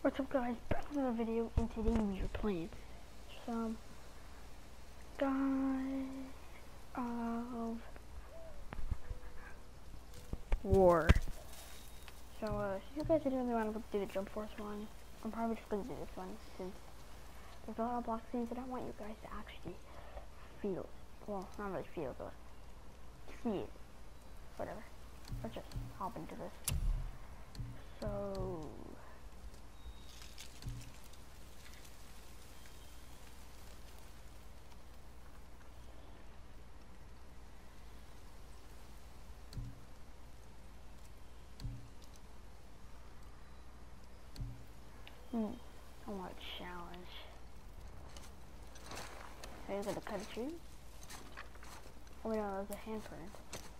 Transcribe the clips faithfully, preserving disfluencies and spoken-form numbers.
What's up guys, back with another video, and today we are playing some God of War. So uh, if you guys didn't really want to do the Jump Force one, I'm probably just going to do this one since there's a lot of block scenes that I want you guys to actually feel. Well, not really feel, but see it. Whatever. Let's just hop into this. So... Hmm, I want a challenge. Are you gonna cut a tree? Oh wait, no, there's a handprint.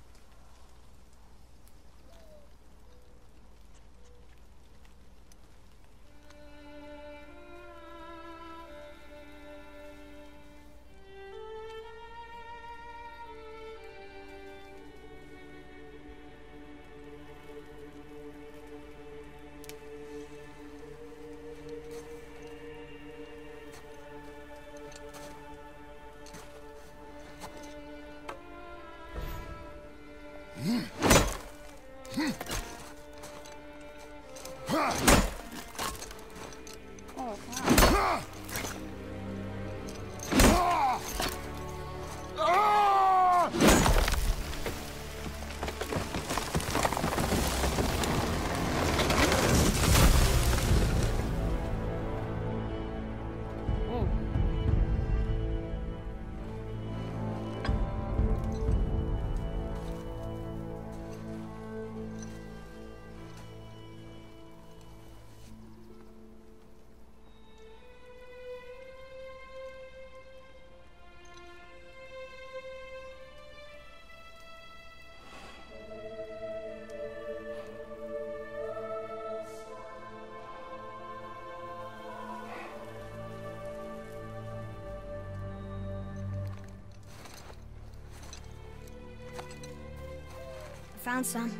Found some.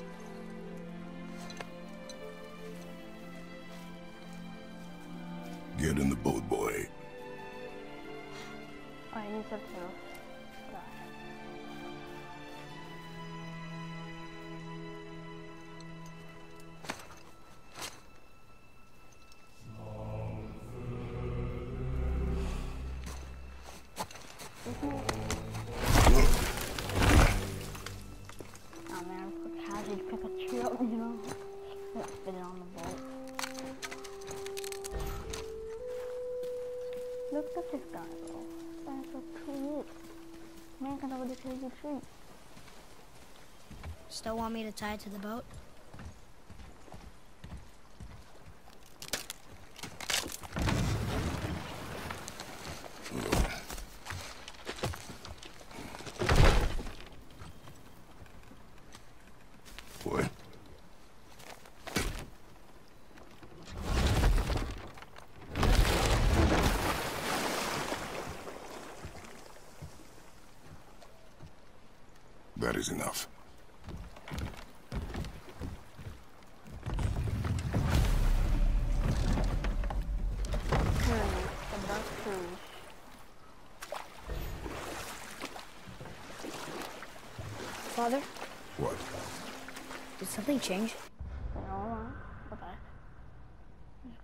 Get in the boat, boy. Oh, I need something else. Oh man, how did you pick a tree up, you know? Let's fit it on the boat. Look at this guy, bro. That's so cool. Man can already take a tree. Still want me to tie it to the boat? Boy. That is enough. Hmm, the dark trees. Father, What? did something change? Wait, hold on. What the heck? Where's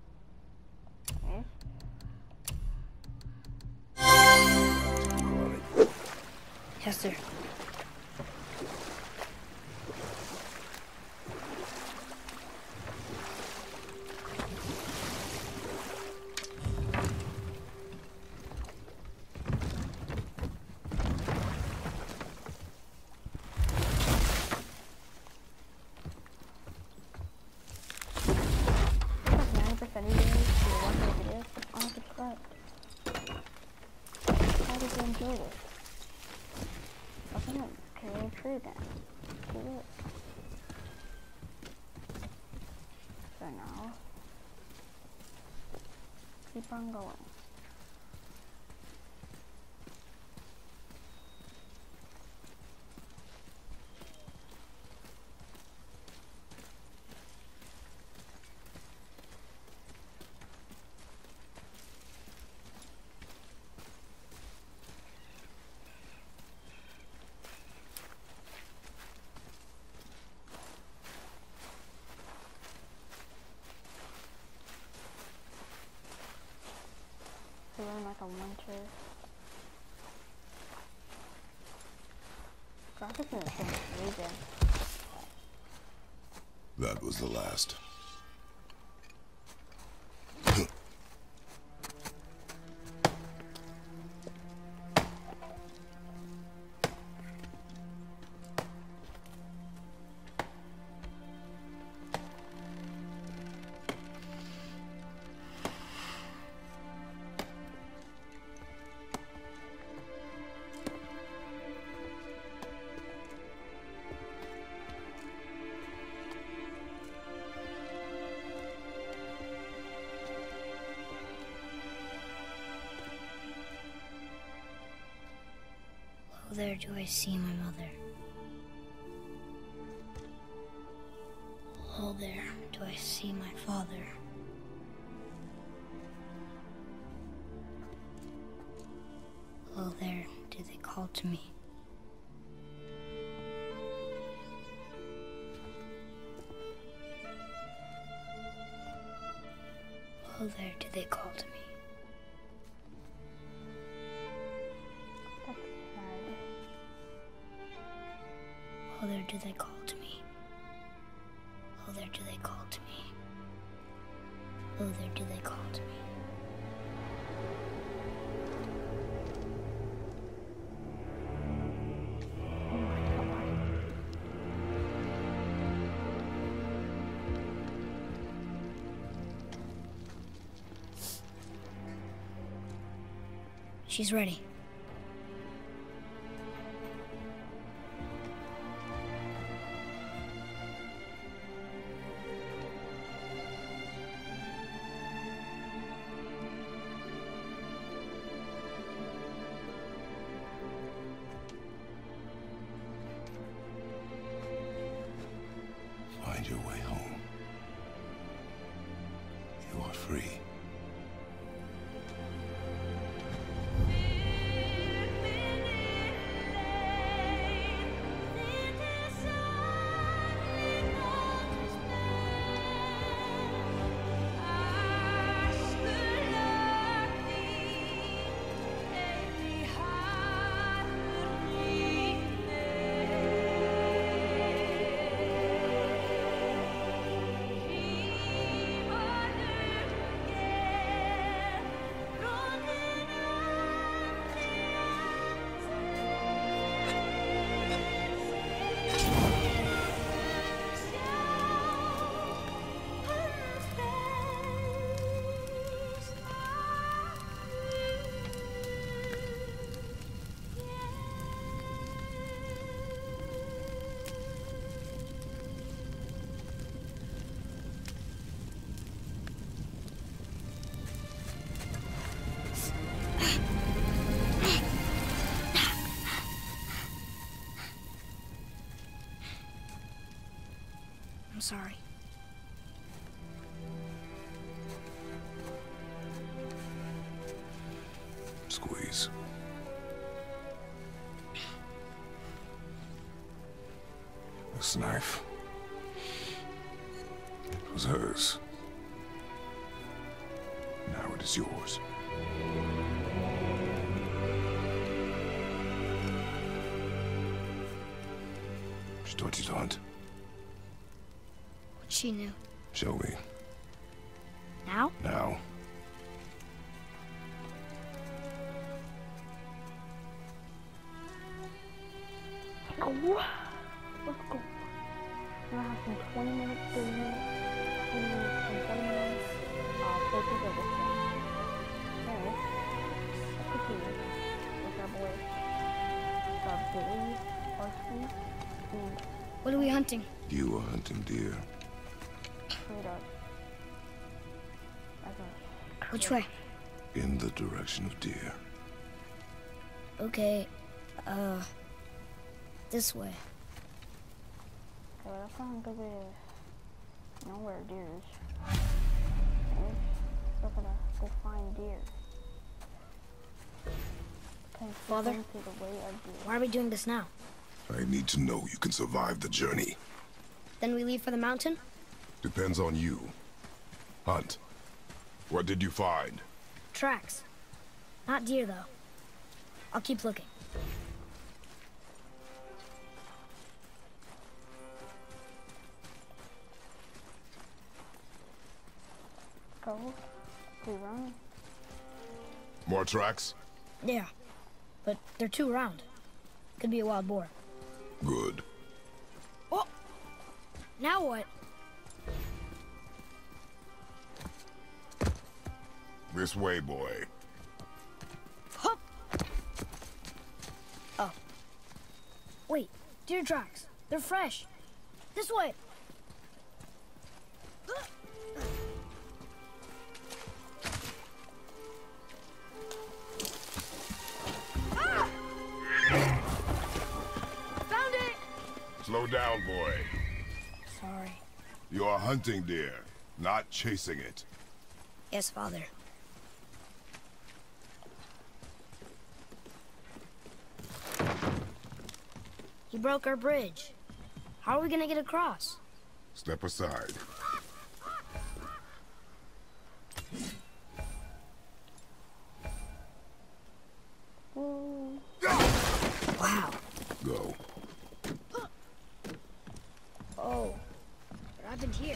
it going? Yes? Yes, sir. ninety percent of you guys who are watching the videos aren't subscribed. How did you enjoy this? Open up, carry a tree then. Do it. So now, keep on going. That was the last. Oh, there do I see my mother. Oh, there do I see my father. Oh, there do they call to me. Oh, there do they call to me. That's sad. Oh, there do they call to me. Oh, there do they call to me. Oh, there do they call to me. Oh my god. She's ready. Find your way home. You are free. I'm sorry. Squeeze. This knife. It was hers. Now it is yours. Что делать? What she knew. Show me. Now? Now. Let's go. Let's go. We're gonna have some twenty minutes, thirty minutes, twenty minutes, and forty minutes. Uh, focus over stuff. Anyways, let's continue with our boy, uh, Billy, Arson, and What are we hunting? You are hunting deer. straight up. As a Which way? In the direction of deer. Okay, uh, this way. Okay, well, that's not a good way to know where deer is. We're still gonna go find deer. Okay, Father? to the way of deer. Why are we doing this now? I need to know you can survive the journey. Then we leave for the mountain? Depends on you. Hunt. What did you find? Tracks. Not deer, though. I'll keep looking. Go. Do run. More tracks? Yeah, but they're too round. Could be a wild boar. Good. Oh! Now what? This way, boy. Hup! Oh. Wait, deer tracks. They're fresh. This way. Ah! Found it! Slow down, boy. Sorry. You're hunting deer, not chasing it. Yes, Father. You broke our bridge. How are we gonna get across? Step aside. Ooh. Wow. Go. Oh. What happened here?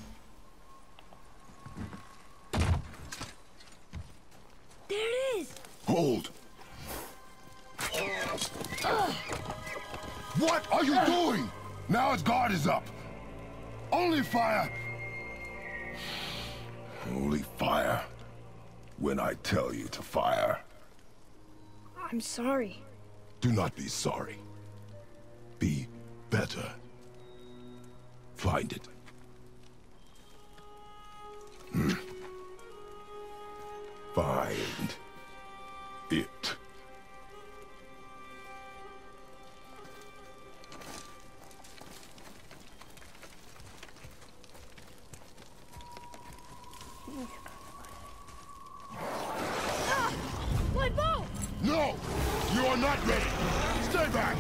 There it is! Hold! What are you doing? Now its guard is up. Only fire. Only fire. When I tell you to fire. I'm sorry. Do not be sorry. Be better. Find it. Hmm. Find it. Ah! My bow! No! You are not ready! Stay back!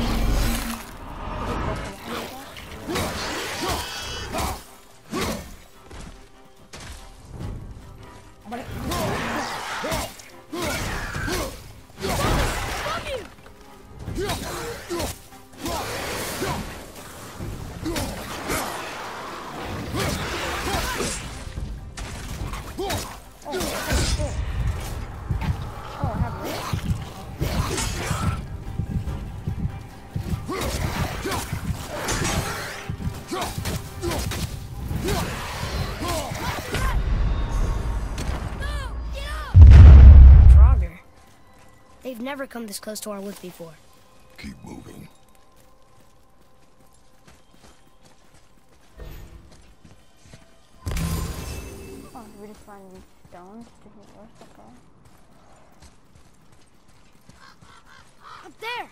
They've never come this close to our woods before. Keep moving. Oh, we just find these stones to hit us, okay. Up there!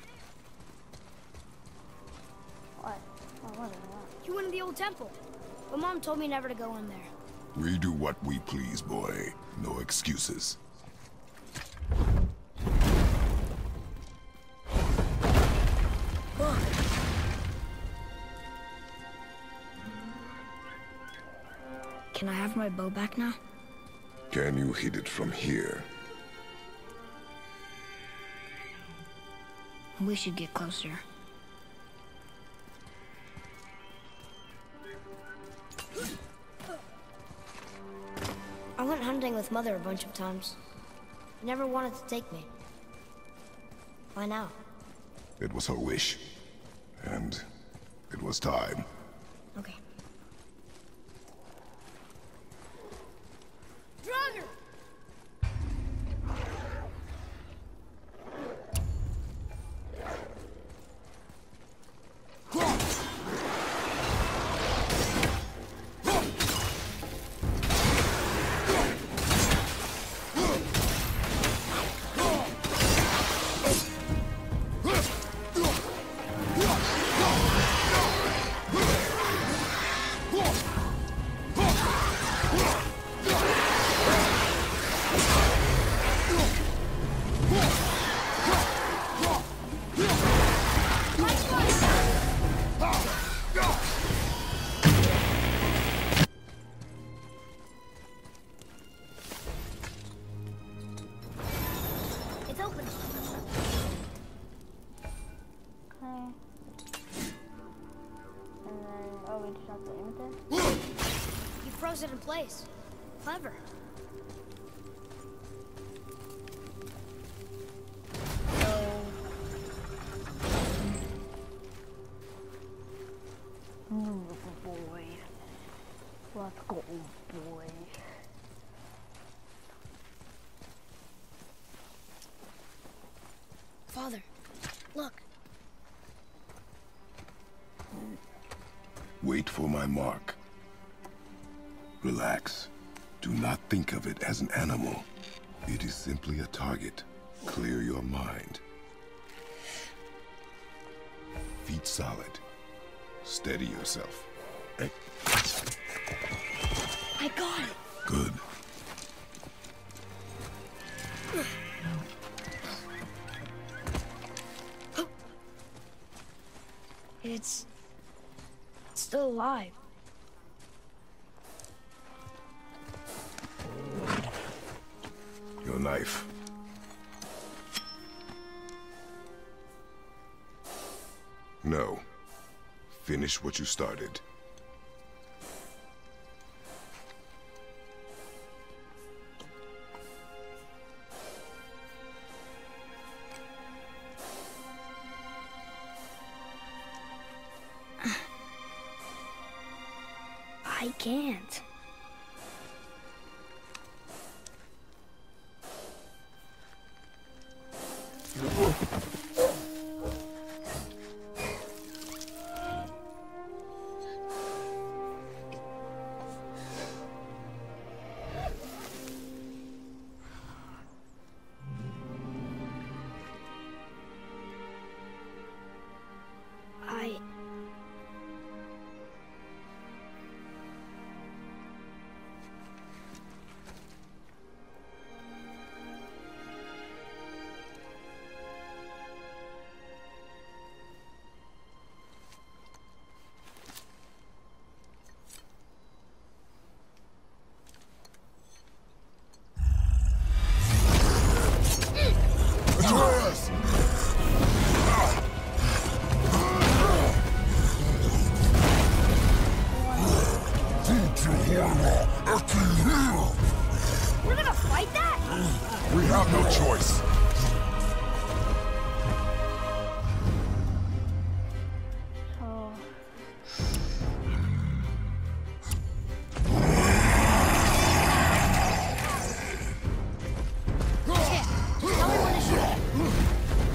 What? Oh, what is that? You went in the old temple. But Mom told me never to go in there. We do what we please, boy. No excuses. Look. Can I have my bow back now? Can you hit it from here? We should get closer. I went hunting with Mother a bunch of times. She never wanted to take me. Why now? It was her wish. And it was time. Okay. Draugr! It's open. Okay. And then, oh, we just have to aim it there? You froze it in place. Clever. Mm, boy. Let's go, boy. Father, look. Wait for my mark. Relax. Do not think of it as an animal. It is simply a target. Clear your mind. Feet solid. Steady yourself. Hey. I got it. Good. It's still alive. Your knife. No. Finish what you started. I can't. I... Atreus! We're gonna fight that? We have no choice. So, Yeah, tell me when to shoot.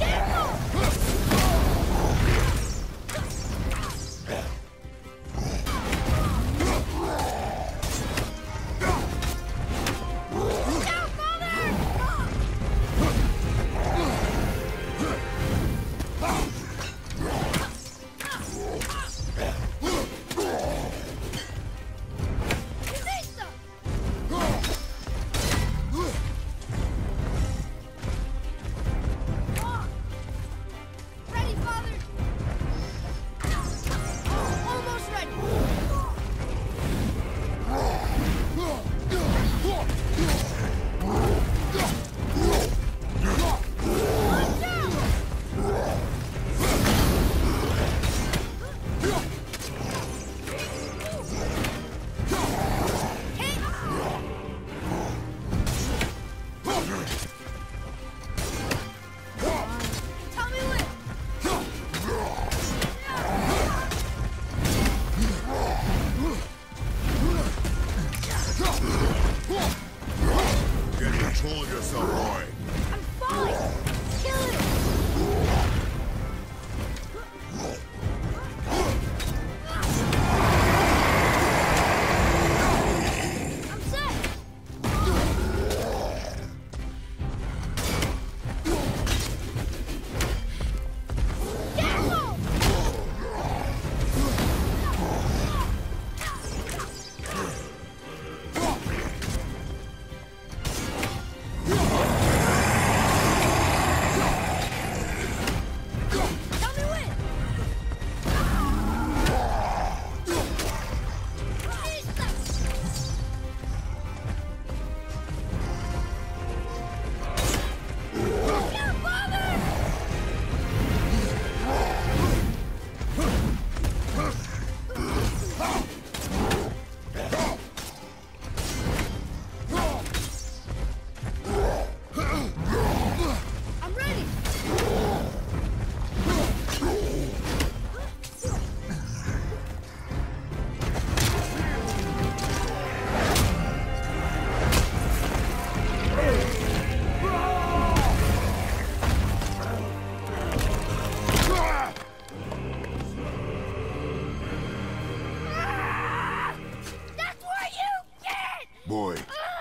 Boy.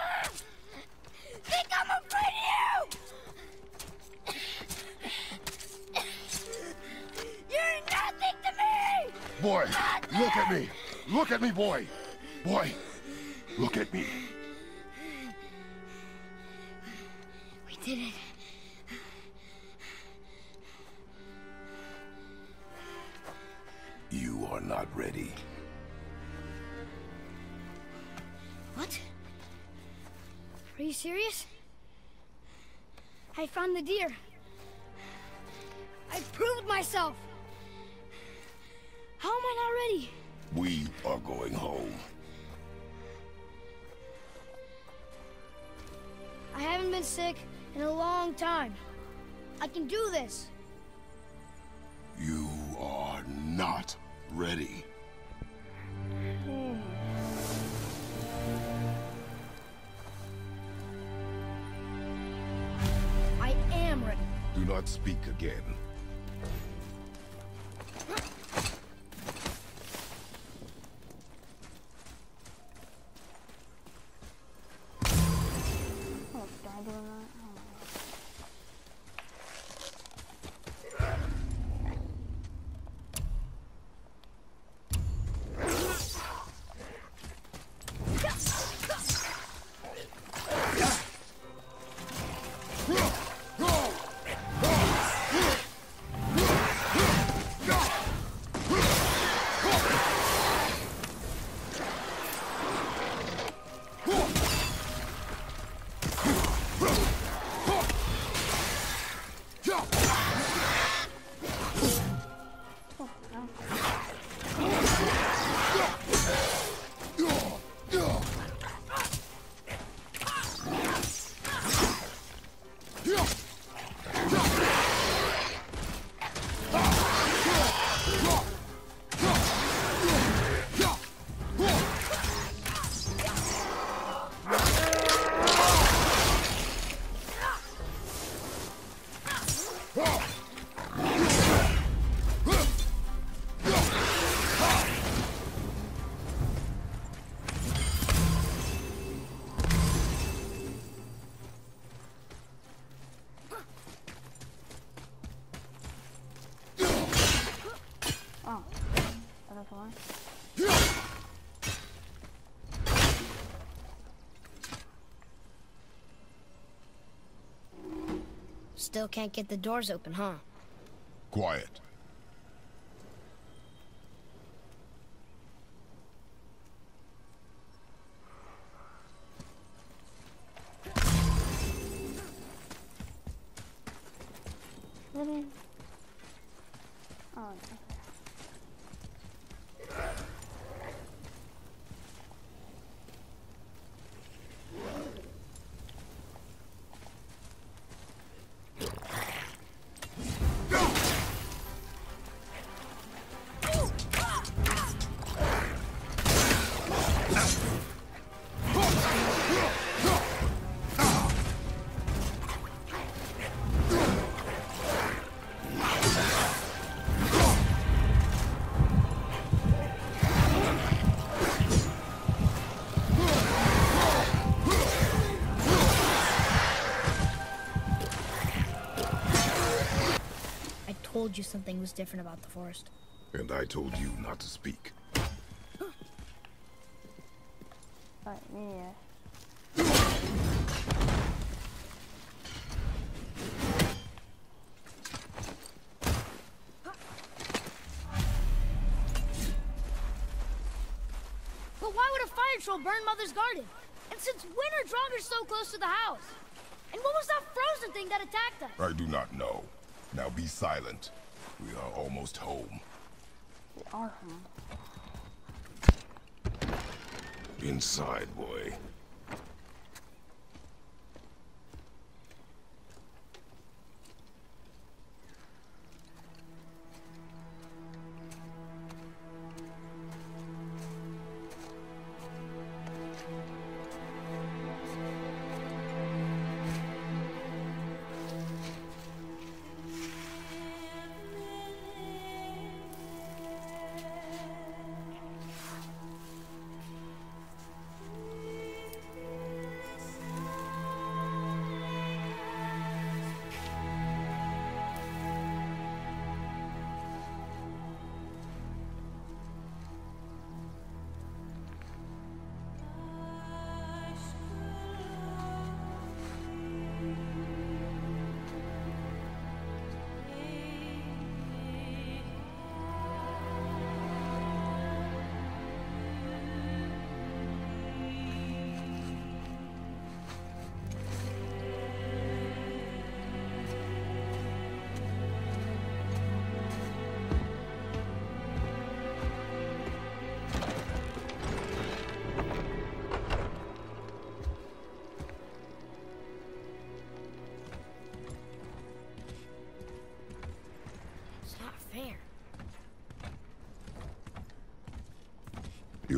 Think I'm afraid of you! You're nothing to me! Boy, Nothing! look at me! Look at me, boy! Boy, look at me. We did it. You are not ready. What? Are you serious? I found the deer. I proved myself. How am I not ready? We are going home. I haven't been sick in a long time. I can do this. You are not ready. I am ready. Do not speak again. Oh, did I do that? Oh my Oh, that's why. Still can't get the doors open, huh? Quiet. Really? Oh, okay. I told you something was different about the forest. And I told you not to speak. But, yeah. But why would a fire troll burn Mother's garden? And since when are Draugrs so close to the house? And what was that frozen thing that attacked us? I do not know. Now be silent. We are almost home. We are home. Inside, boy.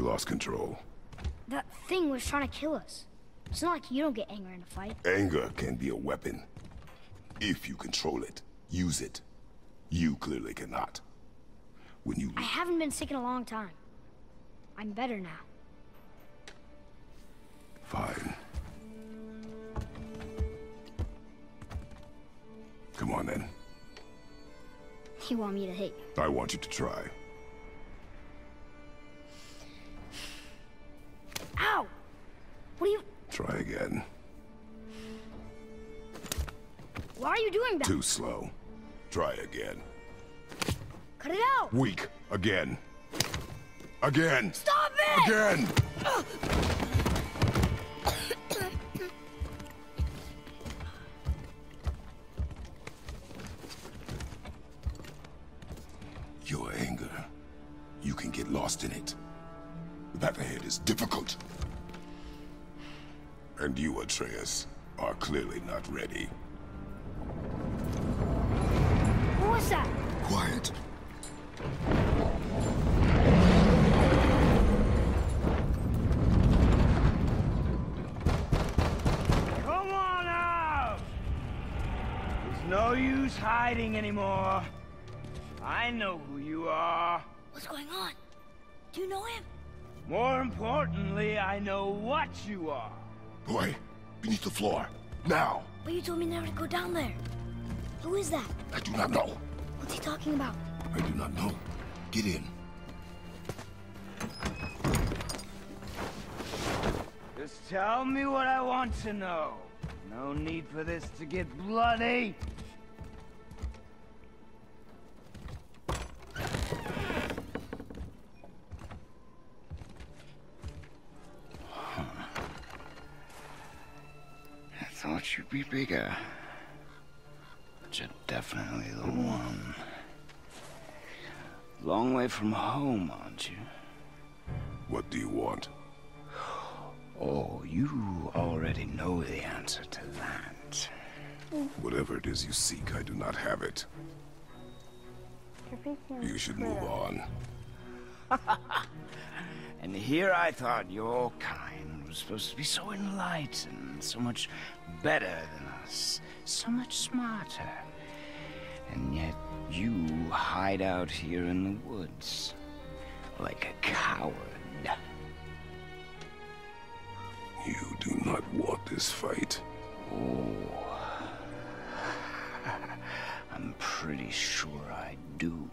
lost control. That thing was trying to kill us. It's not like you don't get angry in a fight. Anger can be a weapon. If you control it, use it. You clearly cannot. When you... I haven't been sick in a long time. I'm better now. Fine. Come on then. You want me to hit you? I want you to try. Ow! What are you... Try again. Why are you doing that? Too slow. Try again. Cut it out! Weak. Again. Again. Stop it! Again! Your anger. You can get lost in it. The path ahead is difficult. And you, Atreus, are clearly not ready. What was that? Quiet. Come on out! There's no use hiding anymore. I know who you are. What's going on? Do you know him? More importantly, I know what you are. Boy, beneath the floor. Now! But you told me never to go down there. Who is that? I do not know. What's he talking about? I do not know. Get in. Just tell me what I want to know. No need for this to get bloody. I thought you'd be bigger. But you're definitely the one. Long way from home, aren't you? What do you want? Oh, you already know the answer to that. Whatever it is you seek, I do not have it. You should move on. And here I thought your kind was supposed to be so enlightened, so much better than us, so much smarter. And yet you hide out here in the woods, like a coward. You do not want this fight. Oh, I'm pretty sure I do.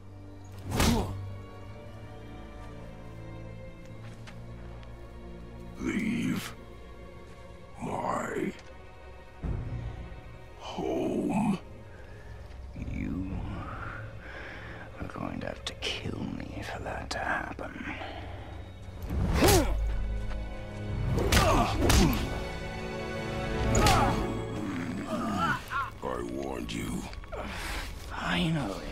Leave my home. You are going to have to kill me for that to happen. I warned you. Finally.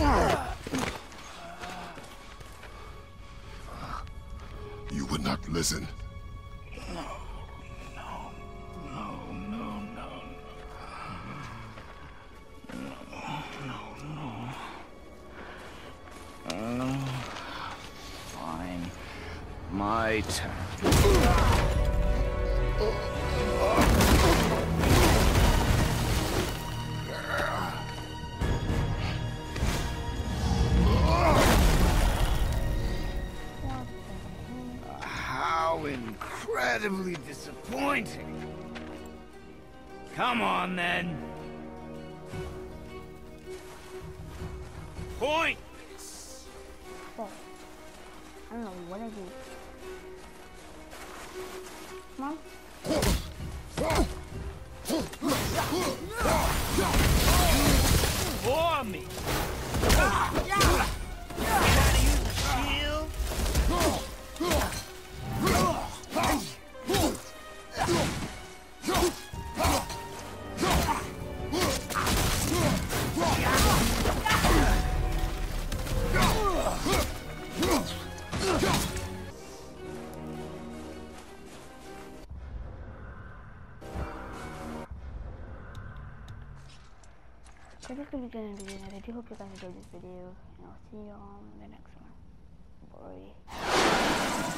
You would not listen. No, no, no, no, no. No, no, no. Uh, fine. My turn. How incredibly disappointing. Come on, then. Point! Oh, I don't know what I do. Come on. For me! Gotta use the shield? So this will be the end of the video. I do hope you guys enjoyed this video, and I'll see you on the next one. Bye.